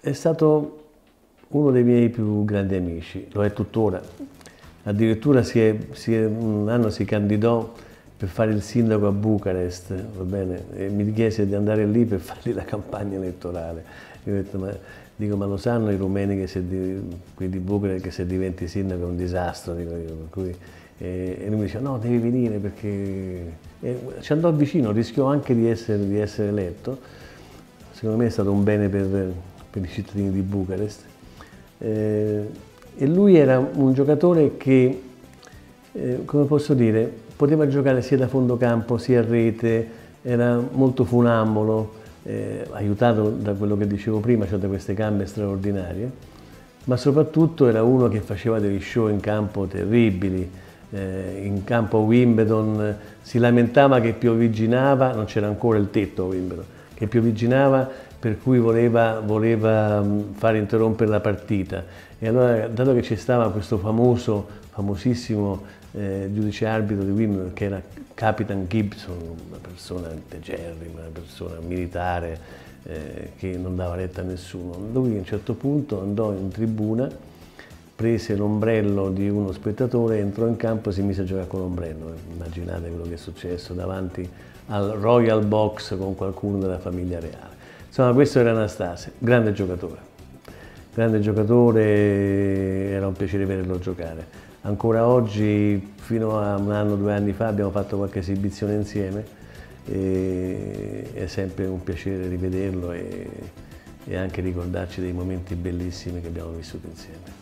È stato uno dei miei più grandi amici, lo è tuttora. Addirittura un anno si candidò per fare il sindaco a Bucarest, va bene? E mi chiese di andare lì per fargli la campagna elettorale. Io ho detto, ma lo sanno i rumeni che qui di Bucarest che se diventi sindaco è un disastro, dico io, per cui, e lui mi diceva no, devi venire perché... ci andò vicino, rischiò anche di essere eletto. Secondo me è stato un bene per i cittadini di Bucarest. E lui era un giocatore che, come posso dire, poteva giocare sia da fondo campo sia a rete, era molto funambolo, aiutato da quello che dicevo prima, cioè da queste gambe straordinarie, ma soprattutto era uno che faceva degli show in campo terribili. In campo a Wimbledon si lamentava che piovigginava, non c'era ancora il tetto a Wimbledon, che piovigginava, per cui voleva far interrompere la partita. E allora, dato che ci stava questo famosissimo giudice arbitro di Wimbledon, che era Capitan Gibson, una persona integerrima, una persona militare, che non dava retta a nessuno, lui a un certo punto andò in tribuna, prese l'ombrello di uno spettatore, entrò in campo e si mise a giocare con l'ombrello. Immaginate quello che è successo davanti al Royal Box con qualcuno della famiglia reale. Insomma, questo era Anastase, grande giocatore, era un piacere vederlo giocare. Ancora oggi, fino a un anno, 2 anni fa, abbiamo fatto qualche esibizione insieme e è sempre un piacere rivederlo e anche ricordarci dei momenti bellissimi che abbiamo vissuto insieme.